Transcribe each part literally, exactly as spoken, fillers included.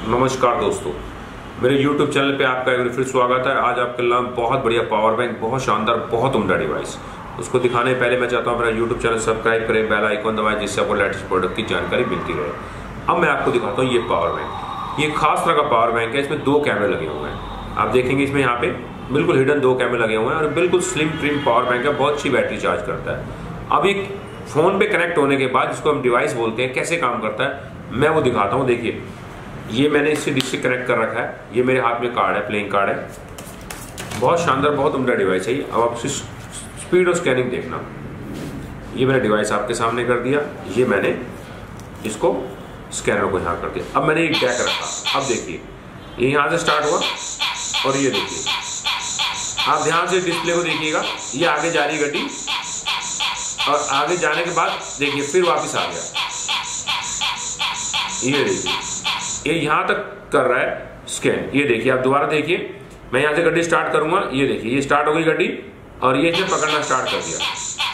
नमस्कार दोस्तों, मेरे YouTube चैनल पे आपका एक बार फिर स्वागत है। आज आपके लिए बहुत बढ़िया पावर बैंक, बहुत शानदार, बहुत उम्दा डिवाइस। उसको दिखाने पहले मैं चाहता हूँ मेरा YouTube चैनल सब्सक्राइब करें, बेल आइकन दबाएं, जिससे आपको लेटेस्ट प्रोडक्ट की जानकारी मिलती रहे। अब मैं आपको दिखाता हूँ ये पावर बैंक। ये खास तरह का पावर बैंक है, इसमें दो कैमरे लगे हुए हैं। आप देखेंगे इसमें यहाँ पे बिल्कुल हिडन दो कैमरे लगे हुए हैं और बिल्कुल स्लिम ट्रिम पावर बैंक है, बहुत अच्छी बैटरी चार्ज करता है। अब ये फोन पे कनेक्ट होने के बाद, जिसको हम डिवाइस बोलते हैं, कैसे काम करता है मैं वो दिखाता हूँ। देखिए, ये मैंने इससे डिश से कनेक्ट कर रखा है। ये मेरे हाथ में कार्ड है, प्लेइंग कार्ड है। बहुत शानदार, बहुत उम्दा डिवाइस है। अब आप स्पीड और स्कैनिंग देखना। ये मैंने डिवाइस आपके सामने कर दिया। ये मैंने इसको स्कैनर को यहाँ कर दिया। अब मैंने एक बैक रखा। अब देखिए, ये यहाँ से स्टार्ट हुआ और ये देखिए, आप ध्यान से डिस्प्ले को देखिएगा। ये आगे जा रही है गड्डी और आगे जाने के बाद देखिए फिर वापस आ गया। ये देखिए, ये यहां तक कर रहा है स्कैन। ये देखिए, आप दोबारा देखिए, मैं यहां से गड्डी स्टार्ट करूंगा। ये देखिए, ये स्टार्ट हो गई गड्डी और ये इसे पकड़ना स्टार्ट कर दिया।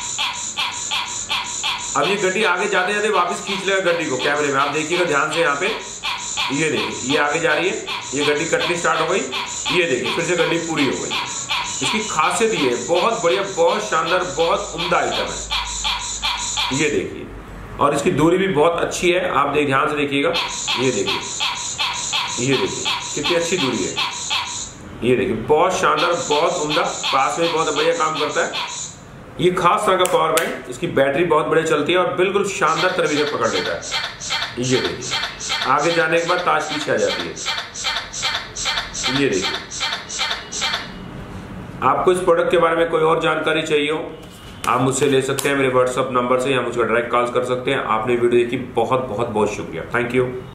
अब ये गड्डी आगे जाते जाते वापस खींच लेगा गड्डी को कैमरे में। आप देखिएगा ध्यान से यहाँ पे। ये देखिए, ये आगे जा रही है, ये गड्डी कटनी स्टार्ट हो गई। ये देखिए, फिर से गड्डी पूरी हो गई। इसकी खासियत ये है, बहुत बढ़िया, बहुत शानदार, बहुत उम्दा आइटम है। ये देखिए, और इसकी दूरी भी बहुत अच्छी है। आप देख ध्यान से देखिएगा। ये देखिए, ये देखिए कितनी अच्छी दूरी है। ये देखिए, बहुत शानदार, बहुत उम्दा, पास में बहुत बढ़िया काम करता है। ये खास तरह का पावर बैंक, इसकी बैटरी बहुत बढ़िया चलती है और बिल्कुल शानदार तरीके से पकड़ लेता है। ये देखिए, आगे जाने के बाद ताश पीछे आ जाती है। ये देखिए, आपको इस प्रोडक्ट के बारे में कोई और जानकारी चाहिए हो, आप मुझसे ले सकते हैं मेरे व्हाट्सएप नंबर से, या मुझको डायरेक्ट कॉल कर सकते हैं। आपने वीडियो देखी, बहुत बहुत बहुत शुक्रिया। Thank you.